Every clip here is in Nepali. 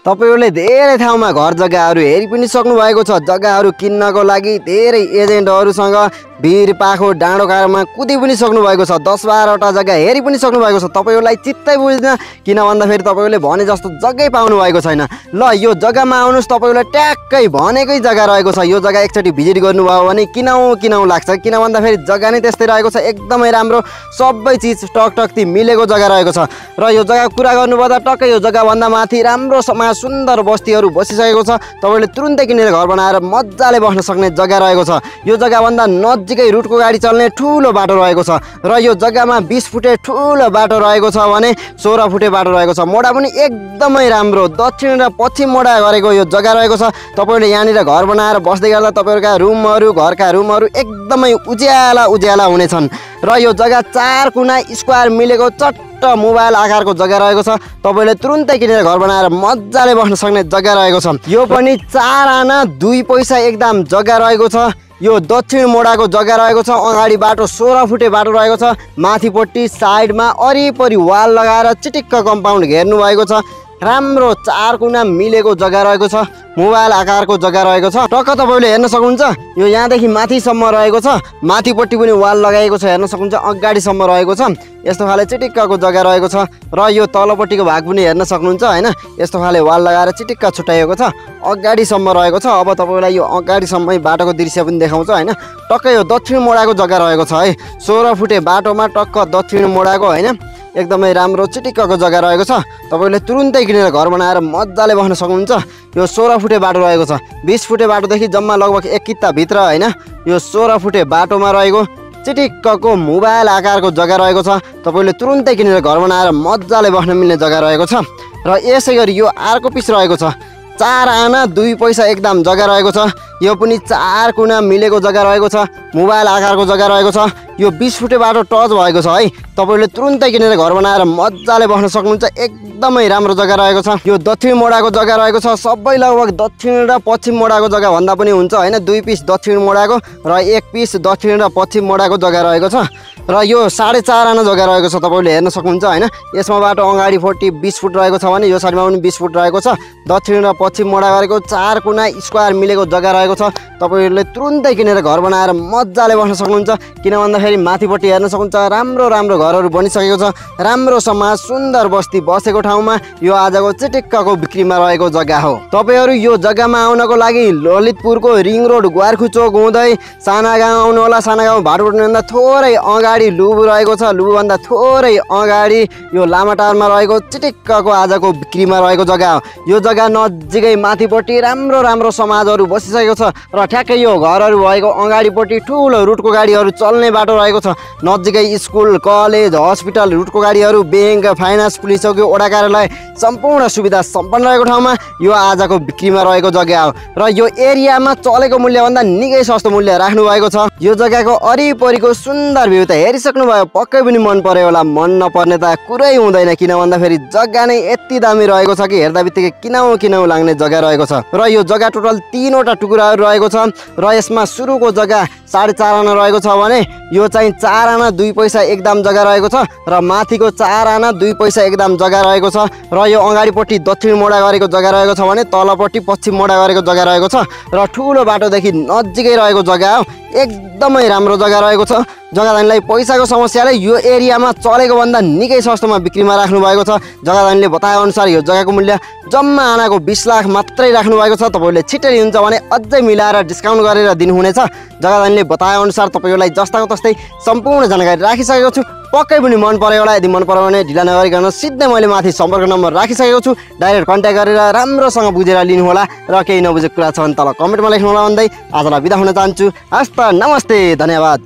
तपाईहरुले धेरै ठाउँमा घर जग्गाहरू हेरि पनि सक्नु भएको छ। जग्गाहरू किन्नको लागि धेरै एजेन्टहरुसँग भिर पाखो डाँडो कारमा कुदी पनि सक्नु भएको छ। 10-12 वटा जग्गा हेरि पनि सक्नु भएको छ। तपाईहरुलाई चित्तै बुझ्दैन किन भन्दाखेरि तपाईहरुले भने जस्तो जग्गै पाउनु भएको छैन। ल यो जग्गामा आउनुस्, तपाईहरुलाई ट्याक्कै भनेकै जग्गा रहेको छ। यो जग्गा एकचोटी भिजिट गर्नुभयो भने किनौ लाग्छ। किन भन्दाखेरि जग्गा नै त्यस्तै रहेको छ, एकदमै राम्रो, सबै चीज टकटक्ती मिलेको जग्गा रहेको छ। र यो जग्गा कुरा गर्नुपर्दा टक्कै यो जग्गा भन्दा माथि राम्रो समाज सुन्दर बस्तीहरू बसिसकेको छ। तपाईले तुरुन्तै किनेर घर बनाएर मज्जाले बस्न सक्ने जग्गा रहेको छ। यो जग्गा भन्दा नजिकै रुटको गाडी चल्ने ठुलो बाटो रहेको छ। र यो जग्गामा 20 फुटे ठुलो बाटो रहेको छ भने 16 फुटे बाटो रहेको छ। मोडा पनि एकदमै राम्रो, दक्षिण र पश्चिम मोडा गरेको यो जग्गा रहेको छ। तपाईले यहाँनिर घर बनाएर बस्दै गर्दा तपाईहरुका रुमहरू, घरका रुमहरू एकदमै उज्याला हुनेछन्। र यो जग्गा 4 कुना स्क्वायर मिलेको चट्ट मोबाइल आकारको जग्गा रहेको छ। तपाईले तुरुन्तै किनेर घर बनाएर मज्जाले बस्न सक्ने जग्गा रहेको छ। यो पनि 4 आना 2 पैसा एकदम जग्गा रहेको छ। यो दक्षिण मोडाको जग्गा रहेको छ। अगाडि बाटो 16 फुटे बाटो रहेको छ। माथिपट्टि साइडमा वरिपरि वाल लगाएर चिटिक्क कम्पाउन्ड घेर्नु भएको छ। राम्रो 4 कुना मिलेको जग्गा रहेको छ। मोबाइल आकारको जग्गा रहेको छ। टक्क तपाईले हेर्न सक्नुहुन्छ यो यहाँदेखि माथिसम्म रहेको छ। माथिपट्टि पनि वाल लगाएको छ, हेर्न सक्नुहुन्छ अगाडिसम्म रहेको छ। यस्तो खाले चिटिक्कको जग्गा रहेको छ। र यो तलपट्टिको भाग पनि हेर्न सक्नुहुन्छ हैन, यस्तो खाले वाल लगाएर चिटिक्क छुट्याएको छ। अगाडिसम्म रहेको छ। अब तपाईलाई यो अगाडिसम्मै बाटोको दृश्य पनि देखाउँछ हैन। टक्कै यो दक्षिण मोडाको जग्गा रहेको छ है। 16 फुटे बाटोमा टक्क दक्षिण मोडाको हैन, एकदमै राम्रो चिटिक्कको जग्गा रहेको छ। तपाईले तुरुन्तै किनेर घर बनाएर मज्जाले बस्न सक्नुहुन्छ। यो 16 फुटे बाटो रहेको छ। 20 फुटे बाटोदेखि जम्मा लगभग 1 किता भित्र हैन, यो 16 फुटे बाटोमा रहेको चिटिक्कको मोबाइल आकारको जग्गा रहेको छ। तपाईले तुरुन्तै किनेर घर बनाएर मज्जाले बस्न मिल्ने जग्गा रहेको छ। र यसै गरी यो अर्को पिस रहेको छ। 4 आना 2 पैसा एकदम जग्गा रहेको छ। यो पनि 4 कुना मिलेको जग्गा रहेको छ। मोबाइल आकारको जग्गा रहेको छ। यो 20 फुटे बाटो टच भएको छ है। तपाईले तुरुन्तै किनेर घर बनाएर मज्जाले बस्न सक्नुहुन्छ। एकदमै राम्रो जग्गा रहेको छ। यो दक्षिण मोडाको जग्गा रहेको छ। सबै लगभग दक्षिण र पश्चिम मोडाको जग्गा भन्दा पनि हुन्छ हैन। 2 पिस दक्षिण मोडाको र 1 पिस दक्षिण र पश्चिम मोडाको जग्गा रहेको छ। र यो 4.5 आना जग्गा रहेको छ। तपाईले हेर्न सक्नुहुन्छ हैन। यसमा बाटो अगाडि 20 फुट रहेको छ भने यो साइडमा पनि 20 फुट रहेको छ। दक्षिण र पश्चिम मोडा गरेको 4 कुना स्क्वायर मिलेको जग्गा रहेको छ। तपाईहरुले तुरुन्तै किनेर घर बनाएर मज्जाले बस्न सक्नुहुन्छ। किन भन्दाखेरि माथिपट्टि हेर्न सक्नुहुन्छ राम्रो घरहरू बनिसकेको छ। राम्रो समाज सुन्दर बस्ती बसेको ठाउँमा यो आजको चिटिक्कको बिक्रीमा रहेको जग्गा हो। तपाईहरु यो जग्गामा आउनको लागि ललितपुरको रिङ रोड ग्वारखु चोक हुँदै साना गाउँ आउनु होला। साना गाउँ भाडुटभन्दा थोरै अगाडि लुबु रहेको छ। लुबुभन्दा थोरै अगाडि यो लामाटारमा रहेको चिटिक्कको आजको बिक्रीमा रहेको जग्गा हो। यो जग्गा नजिकै माथिपट्टि राम्रो समाजहरू बसिसकेको छ। र ठ्याक्कै यो घरहरू भएको अगाडिपट्टि ठुलो रुटको गाडीहरू चल्ने बाटो रहेको छ। नजिकै स्कुल, कलेज, हस्पिटल, रुटको गाडीहरू, बैंक, फाइनान्स, पुलिस चौकी, वडा कार्यालय सम्पूर्ण सुविधा सम्पन्न रहेको ठाउँमा यो आजको बिक्रीमा रहेको जग्गा हो। र यो एरियामा चलेको मूल्यभन्दा निकै सस्तो मूल्य राख्नु भएको छ। यो जग्गाको वरिपरिको सुन्दर भ्यू त हेरिसक्नु भयो, पक्कै पनि मन पर्यो होला। मन नपर्ने त कुरै हुँदैन। किन भन्दाखेरि जग्गा नै यति दामी रहेको छ कि हेर्दा बित्तिकै किनौ लाग्ने जग्गा रहेको छ। र यो जग्गा टोटल 3 वटा टुक्राहरू रहेको छ। र यसमा सुरुको जग्गा 4.5 आना रहेको छ भने यो चाहिँ 4 आना 2 पैसा एकदम जग्गा रहेको छ। र माथिको 4 आना 2 पैसा एकदम जग्गा रहेको छ। र यो अगाडिपट्टि दक्षिण मोडा गरेको जग्गा रहेको छ भने तलपट्टि पश्चिम मोडा गरेको जग्गा रहेको छ। र ठुलो बाटोदेखि नजिकै रहेको जग्गा हो। एकदमै राम्रो जग्गा रहेको छ। जग्गादानीलाई पैसाको समस्याले यो एरियामा चलेको भन्दा निकै सस्तोमा बिक्रीमा राख्नु भएको छ। जग्गादानीले बताए अनुसार यो जग्गाको मूल्य जम्मा आनाको 20 लाख मात्रै राख्नु भएको छ। तपाईले छिटै लिनुहुन्छ भने अझै मिलाएर डिस्काउन्ट गरेर दिनुहुनेछ। जग्गादानीले बताए अनुसार तपाईलाई जस्ताको तस्तै सम्पूर्ण जानकारी राखिसकेको छु। पक्कै पनि मन पर्यो होला। यदि मन पर्यो भने ढिला नगरिकन सिधै मैले माथि सम्पर्क नम्बर राखिसकेको छु। डाइरेक्ट कन्ट्याक्ट गरेर राम्रोसँग बुझेर लिनु होला। र केही नबुझेको कुरा छ भने तल कमेन्टमा लेख्नु होला भन्दै आजलाई बिदा हुन चाहन्छु। हस्त नमस्ते, धन्यवाद।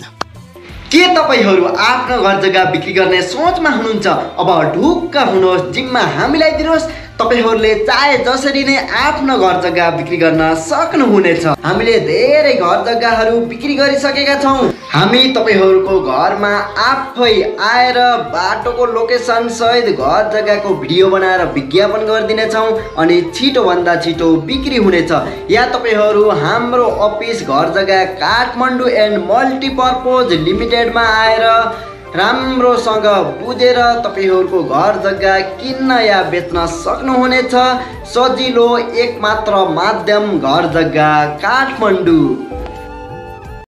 के तपाईहरु आफ्नो घर जग्गा बिक्री गर्ने सोचमा हुनुहुन्छ? अब ढुक्क हुनुहोस्, जिम्मा हामीलाई दिनुहोस्। तपाईहरुले चाहे जसरी नै आफ्नो घर जग्गा बिक्री गर्न सक्नुहुनेछ। हामीले धेरै घर जग्गाहरू बिक्री गरिसकेका छौं। हामी तपाईहरुको घरमा आफै आएर बाटोको लोकेसन सहित घर जग्गाको भिडियो बनाएर विज्ञापन गरिदिनेछौं अनि छिटो भन्दा छिटो बिक्री हुनेछ। या तपाईहरु हाम्रो अफिस घर जग्गा काठमाडौँ एन्ड मल्टिपर्पज लिमिटेडमा आएर राम्रोसँग बुझेर तपाईहरूको घर जग्गा किन्न या बेच्न सक्नुहुनेछ। सजिलो एकमात्र माध्यम घर जग्गा काठमाडौँ।